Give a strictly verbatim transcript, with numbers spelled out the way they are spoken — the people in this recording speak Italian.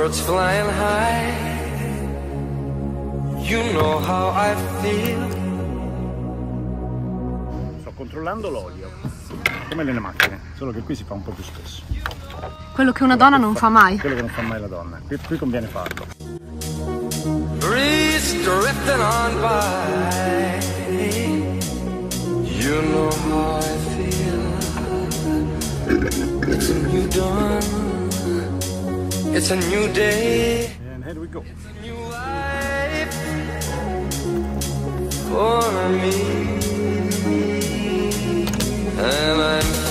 birds flying high. You know how I feel. Sto controllando l'olio, come nelle macchine, solo che qui si fa un po' più spesso. Quello che una donna non fa mai. Quello che non fa mai la donna, qui, qui conviene farlo. Breeze drifting on by. You know how I feel. It's a new dawn. It's a new day. And here we go. New life for me. And I'm